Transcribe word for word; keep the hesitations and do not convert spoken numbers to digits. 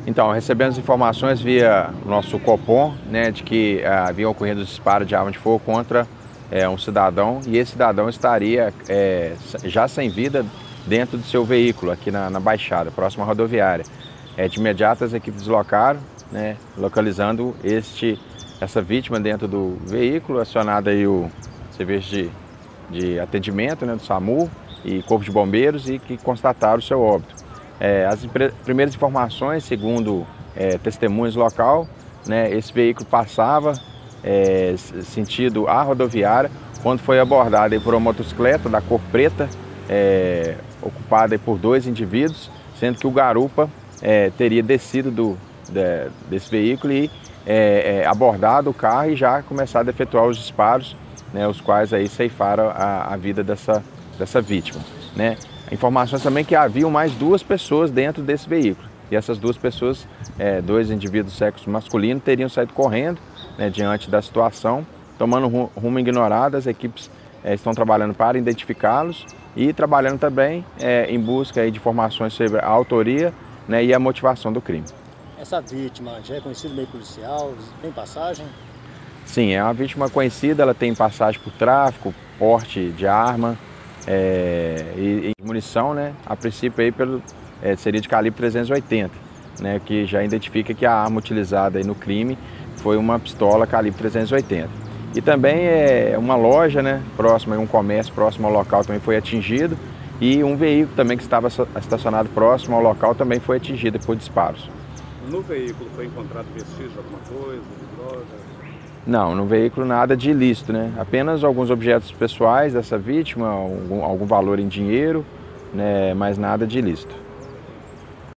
Então, recebemos informações via nosso Copom, né, de que ah, havia ocorrido disparo de arma de fogo contra é, um cidadão e esse cidadão estaria é, já sem vida dentro do seu veículo aqui na, na Baixada, próxima à rodoviária. É, de imediato as equipes deslocaram, né, localizando este, essa vítima dentro do veículo, acionado aí o serviço de, de atendimento, né, do SAMU e Corpo de Bombeiros e que constataram o seu óbito. É, as primeiras informações, segundo é, testemunhas local, né, esse veículo passava é, sentido à rodoviária quando foi abordado aí por uma motocicleta da cor preta, é, ocupada aí por dois indivíduos, sendo que o garupa é, teria descido do, de, desse veículo e é, é, abordado o carro e já começado a efetuar os disparos, né, os quais aí ceifaram a, a vida dessa, dessa vítima, né. Informações também que haviam mais duas pessoas dentro desse veículo. E essas duas pessoas, é, dois indivíduos do sexo masculino, teriam saído correndo, né, diante da situação, tomando rumo ignorado. As equipes é, estão trabalhando para identificá-los e trabalhando também é, em busca aí, de informações sobre a autoria, né, e a motivação do crime. Essa vítima já é conhecida no meio policial? Tem passagem? Sim, é uma vítima conhecida, ela tem passagem por tráfico, porte de arma, É, e, e munição, né, a princípio aí pelo, é, seria de calibre trezentos e oitenta, né, que já identifica que a arma utilizada aí no crime foi uma pistola calibre trezentos e oitenta. E também é uma loja, né, próxima, um comércio próximo ao local também foi atingido e um veículo também que estava estacionado próximo ao local também foi atingido por disparos. No veículo foi encontrado vestígio de alguma coisa, de droga? Não, no veículo nada de ilícito, né? Apenas alguns objetos pessoais dessa vítima, algum, algum valor em dinheiro, né? Mas nada de ilícito.